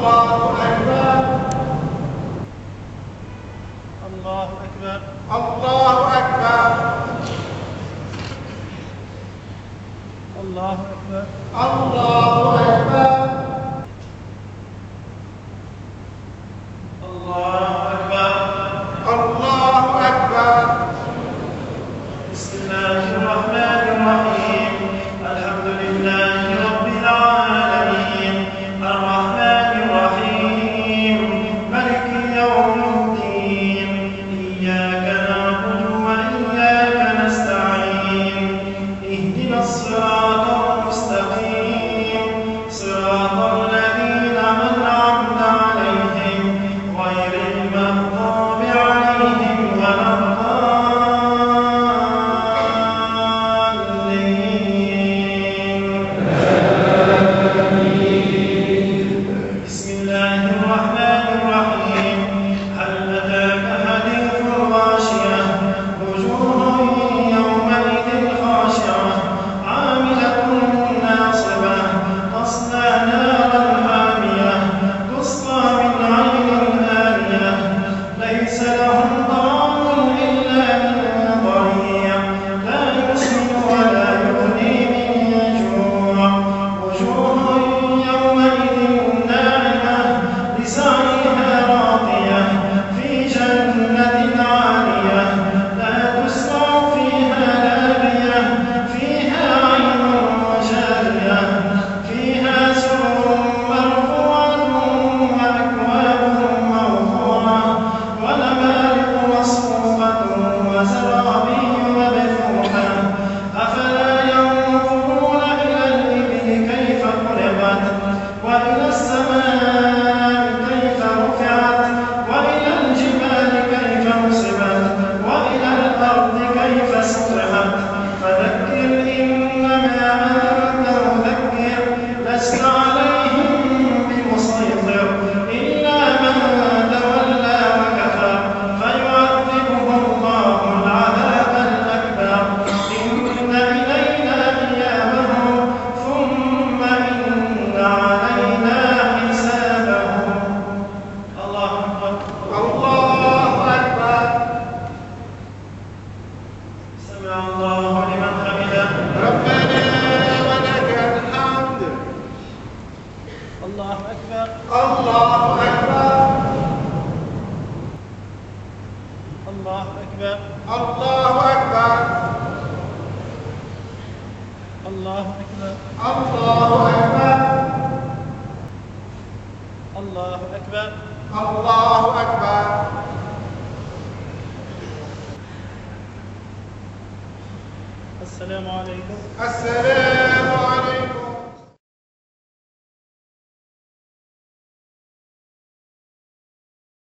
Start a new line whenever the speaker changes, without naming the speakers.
الله أكبر.
الله أكبر.
الله أكبر.
الله أكبر.
الله أكبر.
الله أكبر.
بسم الله الرحمن الرحيم. الحمد لله رب العالمين الرحمن الرحيم مالك يوم الدين إياك نعبد وإياك نستعين اهدنا الصراط المستقيم صراط الذين أنعمت عليهم غير المغضوب عليهم ولا بسم الله الرحمن الرحيم. هل أتاك حديث الغاشية وجوه يومئذ خاشعة عاملة ناصبة تصلى نارا حامية تسقى من عين آنية ليس لهم طعام إلا من ضريع لا يسمن ولا يغني من جوع وجوه يومئذ ناعمة لسعيها راضية في جنة عالية لا تسمع فيها لاغية فيها عين جارية فيها سرر مرفوعة وأكواب موضوعة ونمارق مصفوفة وزرابي مبثوثة أفلا ينظرون إلى الإبل كيف خلقت وإلى السماء كيف رفعت وإلى الجبال كيف نصبت وإلى الأرض كيف سطحت فذكر إنما أنت مذكر لست عليهم بمسيطر إلا من تولى وكفر فيعذبه الله العذاب الأكبر إن إلينا إيابهم ثم إن علينا حسابهم. الله أكبر.
الله أكبر.
سمع الله لمن حمده.
ربنا ولك الحمد.
الله أكبر.
الله أكبر.
الله أكبر.
الله أكبر.
الله أكبر.
الله أكبر.
الله أكبر.
الله أكبر.
السلام عليكم.
السلام عليكم.